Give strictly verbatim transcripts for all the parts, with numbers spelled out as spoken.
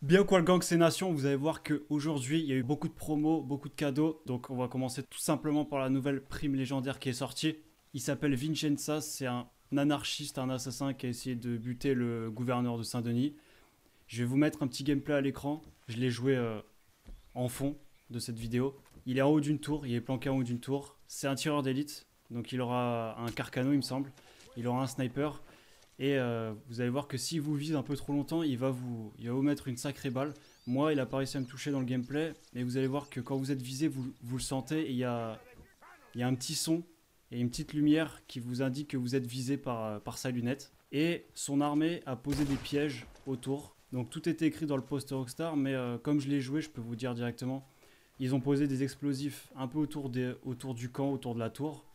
Bien quoi le gang c'est nation, vous allez voir qu'aujourd'hui il y a eu beaucoup de promos, beaucoup de cadeaux. Donc on va commencer tout simplement par la nouvelle prime légendaire qui est sortie. Il s'appelle Vincenza, c'est un anarchiste, un assassin qui a essayé de buter le gouverneur de Saint-Denis. Je vais vous mettre un petit gameplay à l'écran, je l'ai joué euh, en fond de cette vidéo. Il est en haut d'une tour, il est planqué en haut d'une tour. C'est un tireur d'élite, donc il aura un carcano il me semble. Il aura un sniper. Et euh, vous allez voir que s'il vous vise un peu trop longtemps, il va, vous, il va vous mettre une sacrée balle. Moi, il a pas réussi à me toucher dans le gameplay. Mais vous allez voir que quand vous êtes visé, vous, vous le sentez. Et il y a, il y a un petit son et une petite lumière qui vous indique que vous êtes visé par, par sa lunette. Et son armée a posé des pièges autour. Donc tout était écrit dans le poster Rockstar. Mais euh, comme je l'ai joué, je peux vous dire directement. Ils ont posé des explosifs un peu autour, des, autour du camp, autour de la tour.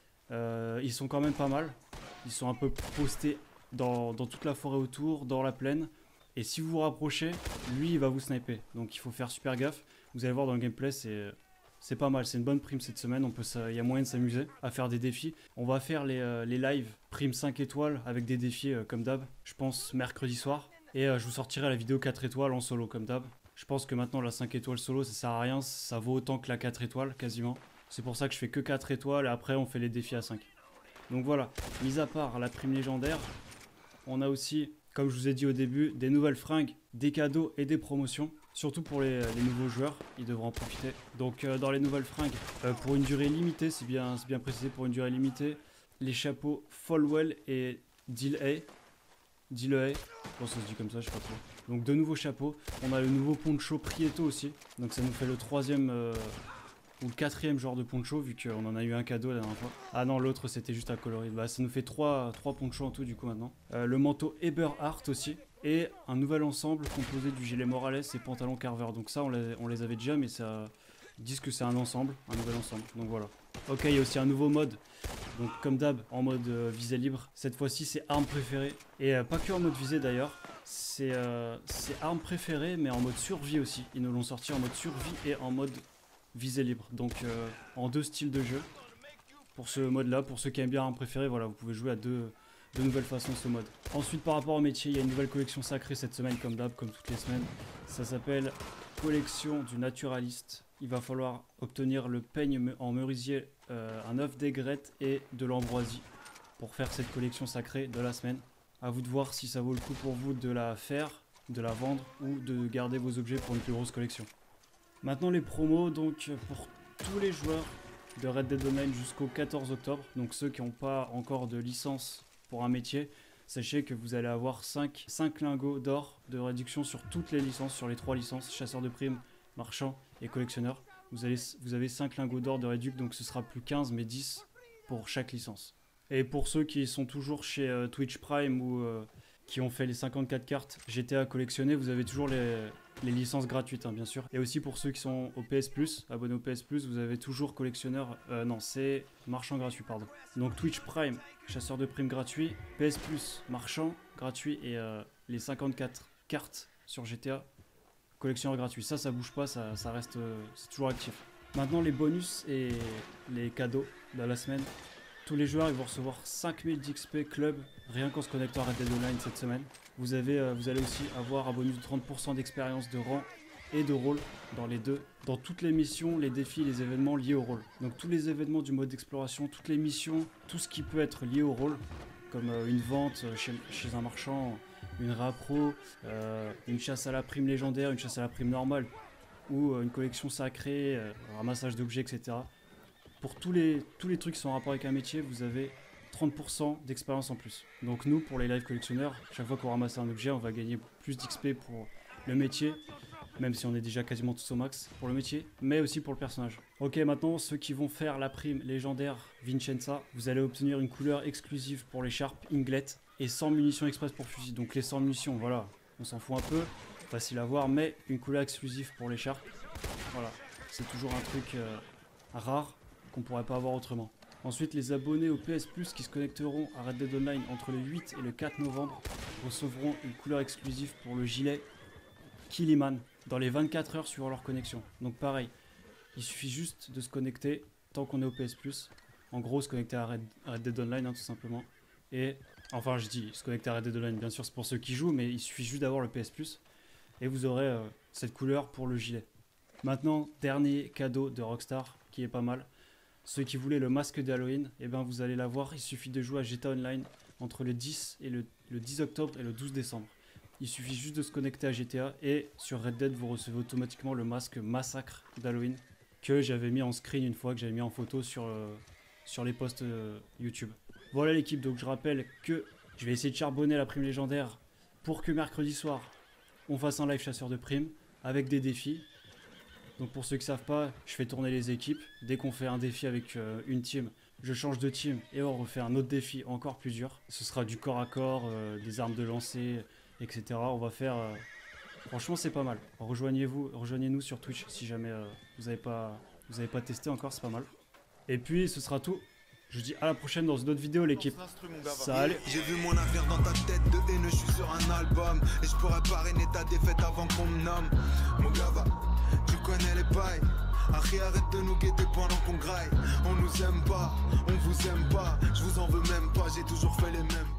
Euh, ils sont quand même pas mal. Ils sont un peu postés Dans, dans toute la forêt autour, dans la plaine. Et si vous vous rapprochez, lui il va vous sniper. Donc il faut faire super gaffe. Vous allez voir dans le gameplay, c'est c'est pas mal. C'est une bonne prime cette semaine. On peut, il y a moyen de s'amuser à faire des défis. On va faire les, euh, les lives prime cinq étoiles avec des défis euh, comme d'hab. Je pense mercredi soir. Et euh, je vous sortirai la vidéo quatre étoiles en solo comme d'hab. Je pense que maintenant la cinq étoiles solo ça sert à rien. Ça vaut autant que la quatre étoiles quasiment. C'est pour ça que je fais que quatre étoiles et après on fait les défis à cinq. Donc voilà, mis à part la prime légendaire, on a aussi, comme je vous ai dit au début, des nouvelles fringues, des cadeaux et des promotions. Surtout pour les, les nouveaux joueurs, ils devront en profiter. Donc euh, dans les nouvelles fringues, euh, pour une durée limitée, c'est bien, c'est bien précisé, pour une durée limitée, les chapeaux Folwell et Deal A. Deal A, je pense que ça se dit comme ça, je sais pas trop. Donc deux nouveaux chapeaux. On a le nouveau poncho Prieto aussi. Donc ça nous fait le troisième... Euh, ou le quatrième genre de poncho vu qu'on en a eu un cadeau la dernière fois. Ah non, l'autre c'était juste à colorer. Bah ça nous fait trois ponchos en tout du coup maintenant. Euh, le manteau Eberhardt aussi. Et un nouvel ensemble composé du gilet Morales et pantalon Carver. Donc ça on les, on les avait déjà mais ça... Ils disent que c'est un ensemble, un nouvel ensemble. Donc voilà. Ok, il y a aussi un nouveau mode. Donc comme d'hab, en mode euh, visée libre. Cette fois-ci c'est arme préférée. Et euh, pas que en mode visée d'ailleurs. C'est euh, arme préférée mais en mode survie aussi. Ils nous l'ont sorti en mode survie et en mode visée libre, donc euh, en deux styles de jeu. Pour ce mode là, pour ceux qui aiment bien un préféré, voilà, vous pouvez jouer à deux, deux nouvelles façons ce mode. Ensuite par rapport au métier, il y a une nouvelle collection sacrée cette semaine comme d'hab, comme toutes les semaines. Ça s'appelle collection du naturaliste. Il va falloir obtenir le peigne en merisier, euh, un œuf d'aigrette et de l'ambroisie pour faire cette collection sacrée de la semaine. À vous de voir si ça vaut le coup pour vous de la faire, de la vendre ou de garder vos objets pour une plus grosse collection. Maintenant les promos donc pour tous les joueurs de Red Dead Online jusqu'au quatorze octobre, donc ceux qui n'ont pas encore de licence pour un métier, sachez que vous allez avoir cinq, cinq lingots d'or de réduction sur toutes les licences, sur les trois licences, chasseur de primes, marchand et collectionneur. Vous, allez, vous avez cinq lingots d'or de réduction, donc ce sera plus quinze mais dix pour chaque licence. Et pour ceux qui sont toujours chez euh, Twitch Prime ou euh, qui ont fait les cinquante-quatre cartes G T A collectionnées, vous avez toujours les... les licences gratuites hein, bien sûr. Et aussi pour ceux qui sont au P S Plus, abonnés au P S Plus, vous avez toujours collectionneur, euh, non c'est marchand gratuit pardon. Donc Twitch Prime, chasseur de primes gratuit, P S Plus, marchand gratuit et euh, les cinquante-quatre cartes sur G T A, collectionneur gratuit. Ça ça bouge pas, ça, ça reste, euh, c'est toujours actif. Maintenant les bonus et les cadeaux de la semaine. Tous les joueurs ils vont recevoir cinq mille d'X P club rien qu'en se connectant à Red Dead Online cette semaine. Vous, avez, euh, vous allez aussi avoir un bonus de trente pour cent d'expérience de rang et de rôle dans les deux. Dans toutes les missions, les défis, les événements liés au rôle. Donc tous les événements du mode d'exploration, toutes les missions, tout ce qui peut être lié au rôle, comme euh, une vente chez, chez un marchand, une rappro, euh, une chasse à la prime légendaire, une chasse à la prime normale, ou euh, une collection sacrée, euh, un ramassage d'objets, et cetera. Pour tous les, tous les trucs qui sont en rapport avec un métier, vous avez trente pour cent d'expérience en plus. Donc nous, pour les live collectionneurs, chaque fois qu'on ramasse un objet, on va gagner plus d'X P pour le métier, même si on est déjà quasiment tous au max pour le métier, mais aussi pour le personnage. Ok, maintenant, ceux qui vont faire la prime légendaire Vincenza, vous allez obtenir une couleur exclusive pour l'écharpe Inglet et cent munitions express pour fusil. Donc les cent munitions, voilà, on s'en fout un peu, facile à voir, mais une couleur exclusive pour l'écharpe, voilà, c'est toujours un truc euh, rare qu'on pourrait pas avoir autrement. Ensuite, les abonnés au P S Plus qui se connecteront à Red Dead Online entre le huit et le quatre novembre recevront une couleur exclusive pour le gilet Killiman dans les vingt-quatre heures suivant leur connexion. Donc pareil, il suffit juste de se connecter tant qu'on est au P S Plus. En gros, se connecter à Red, à Red Dead Online hein, tout simplement. Et enfin, je dis se connecter à Red Dead Online, bien sûr, c'est pour ceux qui jouent, mais il suffit juste d'avoir le P S Plus. et vous aurez euh, cette couleur pour le gilet. Maintenant, dernier cadeau de Rockstar qui est pas mal. Ceux qui voulaient le masque d'Halloween, eh ben vous allez l'avoir. Il suffit de jouer à G T A Online entre le dix et le, le dix octobre et le douze décembre. Il suffit juste de se connecter à G T A et sur Red Dead vous recevez automatiquement le masque Massacre d'Halloween que j'avais mis en screen une fois, que j'avais mis en photo sur, euh, sur les posts euh, YouTube. Voilà l'équipe, donc je rappelle que je vais essayer de charbonner la prime légendaire pour que mercredi soir on fasse un live chasseur de primes avec des défis. Donc pour ceux qui ne savent pas, je fais tourner les équipes. Dès qu'on fait un défi avec euh, une team, je change de team et on refait un autre défi encore plus dur. Ce sera du corps à corps, euh, des armes de lancer, et cetera. On va faire... Euh... Franchement c'est pas mal. Rejoignez-vous, rejoignez-nous sur Twitch si jamais euh, vous n'avez pas, vous avez pas testé encore, c'est pas mal. Et puis ce sera tout. Je vous dis à la prochaine dans une autre vidéo l'équipe. Salut. J'ai vu mon avenir dans ta tête de haine, je suis sur un album. Et je pourrais parrainer ta défaite avant qu'on me nomme. Mon gava, tu connais les bails. Harry, arrête de nous guetter pendant qu'on graille. On nous aime pas, on vous aime pas. Je vous en veux même pas, j'ai toujours fait les mêmes.